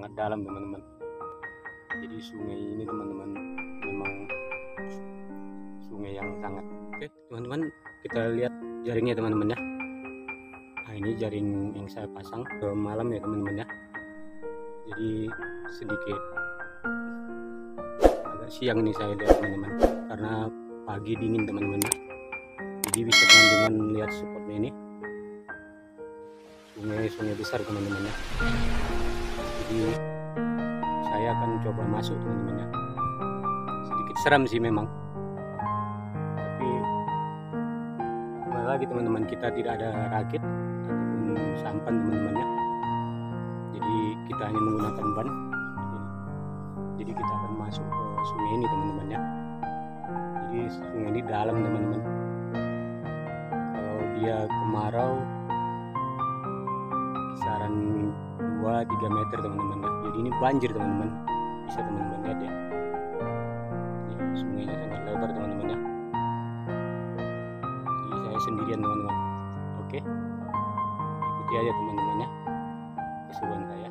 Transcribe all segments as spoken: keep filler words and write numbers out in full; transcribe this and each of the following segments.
sangat dalam teman-teman. Jadi sungai ini teman-teman memang sungai yang sangat oke teman-teman. Kita lihat jaringnya teman-teman ya. Nah ini jaring yang saya pasang ke malam ya teman-teman ya. Jadi sedikit agak siang ini saya lihat teman-teman, karena pagi dingin teman-teman ya. Jadi bisa teman-teman lihat spotnya ini, sungai-sungai besar teman-teman ya. Jadi saya akan coba masuk teman-teman ya. Sedikit seram sih memang, tapi kembali lagi teman-teman, kita tidak ada rakit ataupun sampan teman-teman ya. Jadi kita hanya menggunakan ban. Jadi kita akan masuk ke sungai ini teman-teman ya. Jadi sungai ini dalam teman-teman. Kalau dia kemarau kisaran dua tiga meter teman-teman ya. Jadi ini banjir teman-teman, bisa teman-teman lihat ya. Ini sungainya sangat lebar teman-teman ya. Jadi saya sendirian teman-teman. Oke, ikuti aja teman-teman ya keseruan saya.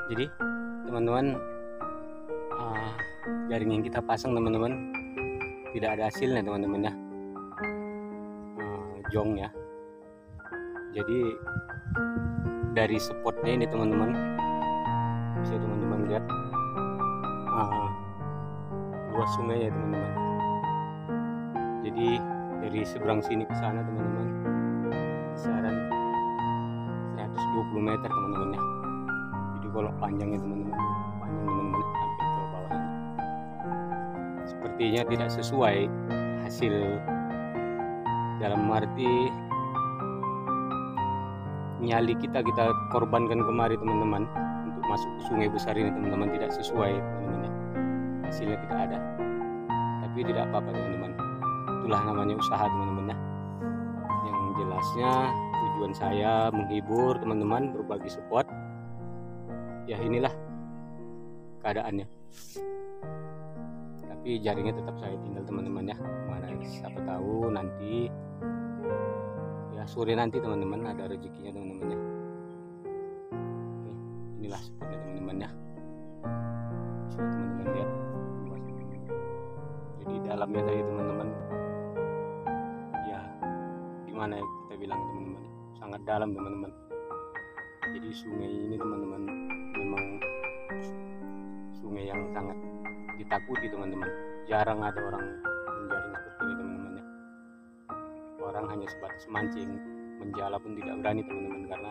Jadi teman-teman, uh, jaring yang kita pasang teman-teman tidak ada hasilnya teman-teman ya, uh, jong ya. Jadi dari spotnya ini teman-teman, bisa teman-teman lihat uh, luas sungai ya teman-teman. Jadi dari seberang sini ke sana teman-teman kisaran seratus dua puluh meter teman-teman ya. Jadi kalau panjangnya teman-teman, panjang teman-teman sampai ke bawah ini. Sepertinya tidak sesuai hasil, dalam arti nyali kita kita korbankan kemari teman-teman untuk masuk ke sungai besar ini teman-teman, tidak sesuai teman-teman ya. Hasilnya tidak ada, tapi tidak apa-apa teman-teman, itulah namanya usaha teman-teman ya. Yang jelasnya tujuan saya menghibur teman-teman, berbagi spot ya. Inilah keadaannya, tapi jaringnya tetap saya tinggal teman-teman ya. Mana siapa tahu nanti ya sore nanti teman-teman ada rezekinya teman-teman ya. Oke, inilah spotnya teman-teman ya, bisa teman-teman lihat. Jadi dalamnya tadi teman-teman ya, gimana ya kita bilang teman-teman, sangat dalam teman-teman. Jadi sungai ini teman-teman memang sungai yang sangat ditakuti teman-teman. Jarang ada orang menjaring seperti ini teman-teman ya. Orang hanya sebatas mancing, menjala pun tidak berani teman-teman, karena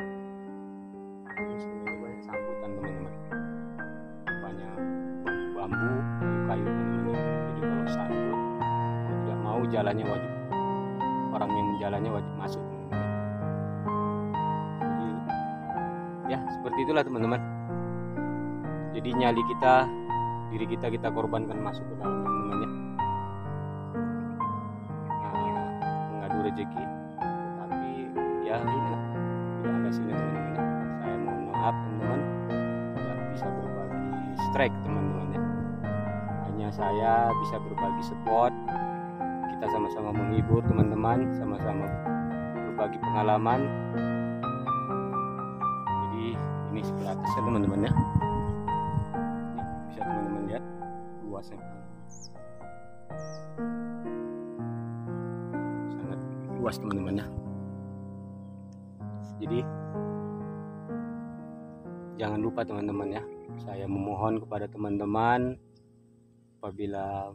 sungai ini banyak sambutan teman-teman, banyak bambu, kayu teman-teman ya. Jadi kalau sambut mau tidak mau jalannya wajib, orang yang menjalannya wajib masuk teman-teman. Jadi ya seperti itulah teman-teman. Jadi nyali kita, diri kita kita korbankan masuk ke dalam teman-teman ya. Nah, mengadu rezeki, tetapi ya inilah tidak ada hasilnya teman-teman ya. Saya mohon maaf teman-teman, tidak bisa berbagi strike teman-teman ya. Hanya saya bisa berbagi spot, kita sama-sama menghibur teman-teman, sama-sama berbagi pengalaman. Jadi ini sebelah atasnya teman-teman ya. Bisa teman-teman lihat luasnya, sangat luas teman-teman ya. Jadi jangan lupa teman-teman ya, saya memohon kepada teman-teman apabila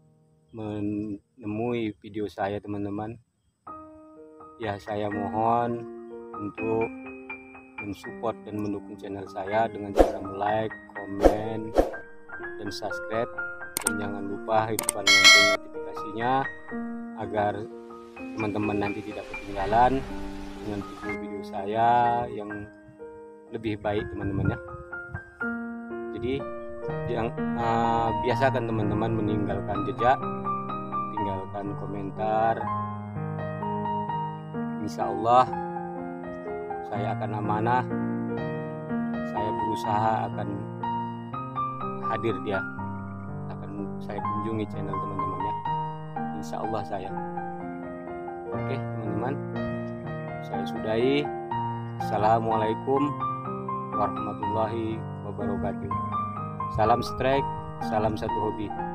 menemui video saya teman-teman ya, saya mohon untuk mensupport dan mendukung channel saya dengan cara like, komen, dan subscribe, dan jangan lupa hidupkan lonceng notifikasinya agar teman-teman nanti tidak ketinggalan dengan video-video saya yang lebih baik teman-teman ya. Jadi yang uh, biasakan teman-teman meninggalkan jejak, tinggalkan komentar. Insya Allah saya akan amanah, saya berusaha akan hadir dia, akan saya kunjungi channel teman-teman ya, insya Allah saya. Oke teman-teman, saya sudahi. Assalamualaikum warahmatullahi wabarakatuh. Salam strike, salam satu hobi.